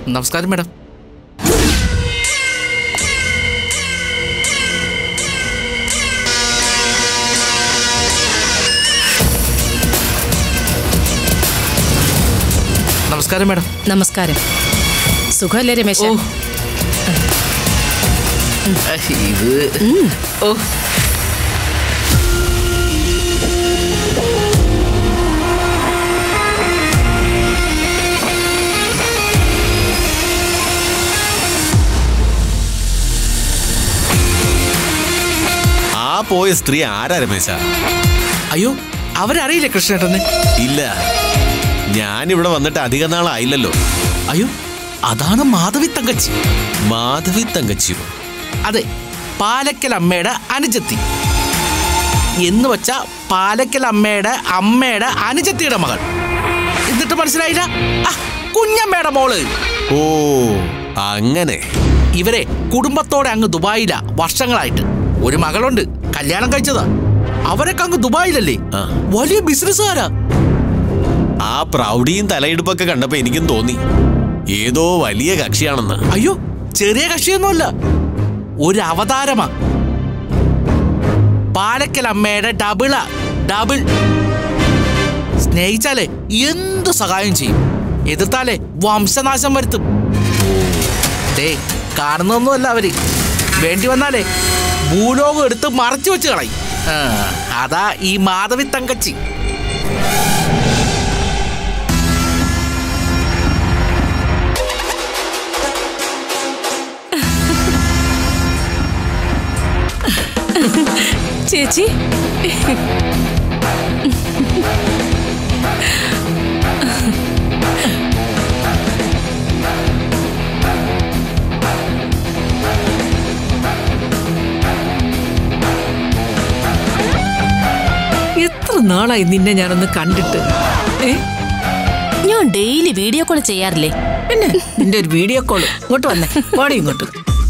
നമസ്കാരം മാഡം. നമസ്കാരം മാഡം. നമസ്കാരം. സുഖമല്ലേ രമേശ? ഇത് ഓ ആ പോയ സ്ത്രീ ആരാ രമേശ? അയ്യോ, അവരറിയില്ലേ കൃഷ്ണേട്ടന്? ഇല്ല, ഞാനിവിടെ വന്നിട്ട് അധിക നാളായില്ലല്ലോ. അയ്യോ, അതാണ് മാധവി തങ്കച്ചി. മാധവി തങ്കച്ചിയോ? അതെ, പാലക്കൽ അമ്മയുടെ അനുജത്തി. എന്ന് വെച്ചാ പാലക്കൽ അമ്മയുടെ അനുജത്തിയുടെ മകൾ. എന്നിട്ട് മനസ്സിലായില്ല? കുഞ്ഞമ്മയുടെ മോള്. ഓ അങ്ങനെ. ഇവരെ കുടുംബത്തോടെ അങ്ങ് ദുബായിലാ വർഷങ്ങളായിട്ട്. ഒരു മകളുണ്ട്, കല്യാണം കഴിച്ചതാ. അവരൊക്കെ അങ്ങ് ദുബായിലല്ലേ, വലിയ ബിസിനസ്സുകാരാ. ആ പ്രൗഢിയും തലയെടുപ്പൊക്കെ കണ്ടപ്പോ എനിക്കും തോന്നി ഏതോ വലിയ കക്ഷിയാണെന്ന്. അയ്യോ, ചെറിയ കക്ഷിയൊന്നുമല്ല, ഒരു അവതാരമാ. പാലക്കൽ അമ്മയുടെ ഡബിൾ. സ്നേഹിച്ചാലേ എന്തു സഹായം ചെയ്യും, എതിർത്താലേ വംശനാശം വരുത്തും. കാണുന്നൊന്നുമല്ല അവര്. വേണ്ടി വന്നാലേ ഭൂലോകം എടുത്ത് മറച്ചു വെച്ച് കളയും. അതാ ഈ മാധവി തങ്കച്ചി. ചേച്ചി, എത്ര നാളായി നിന്നെ ഞാനൊന്ന് കണ്ടിട്ട്. ഞാൻ ഡെയിലി വീഡിയോ കോൾ ചെയ്യാറില്ലേ? പിന്നെ നിന്റെ ഒരു വീഡിയോ കോൾ. ഇങ്ങോട്ട് വന്നേ, വാടി ഇങ്ങോട്ട്.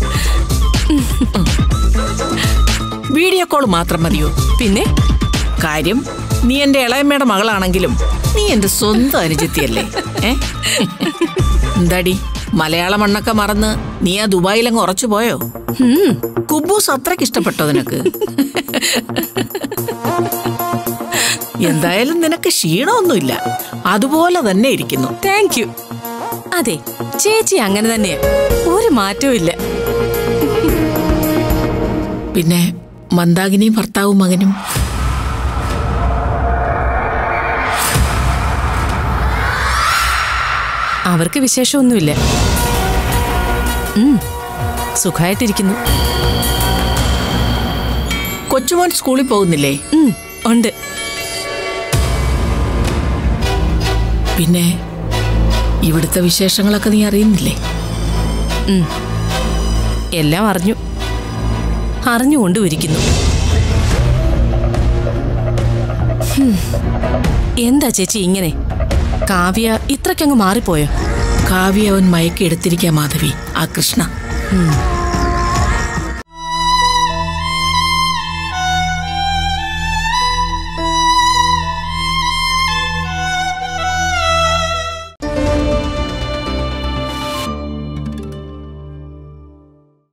വീഡിയോ കോൾ മാത്രം മതിയോ? പിന്നെ കാര്യം, നീ എന്റെ ഇളയമ്മയുടെ മകളാണെങ്കിലും നീ എന്റെ സ്വന്തം അനുജത്തിയല്ലേ? എന്താടി, മലയാള മണ്ണൊക്കെ മറന്ന് നീ ആ ദുബായിലങ്ങ് ഉറച്ചു പോയോ? കുബൂസ് അത്രയ്ക്ക് ഇഷ്ടപ്പെട്ടോ നിനക്ക്? എന്തായാലും നിനക്ക് ക്ഷീണമൊന്നുമില്ല, അതുപോലെ തന്നെ ഇരിക്കുന്നു. Thank you. അതെ, ചേച്ചി അങ്ങനെ തന്നെയാ, ഒരു മാറ്റവും ഇല്ല. പിന്നെ മന്ദാകിനിയും ഭർത്താവും മകനും? അവർക്ക് വിശേഷമൊന്നുമില്ല, സുഖമായിട്ടിരിക്കുന്നു. കൊച്ചുമോൻ സ്കൂളിൽ പോകുന്നില്ലേ? ഉണ്ട്. പിന്നെ ഇവിടുത്തെ വിശേഷങ്ങളൊക്കെ നീ അറിയുന്നില്ലേ? എല്ലാം അറിഞ്ഞുകൊണ്ടുമിരിക്കുന്നു. എന്താ ചേച്ചി ഇങ്ങനെ? കാവ്യ ഇത്രയ്ക്കങ്ങ് മാറിപ്പോയോ? കാവ്യ അവൻ മയക്കി എടുത്തിരിക്കാ മാധവി, ആ കൃഷ്ണ.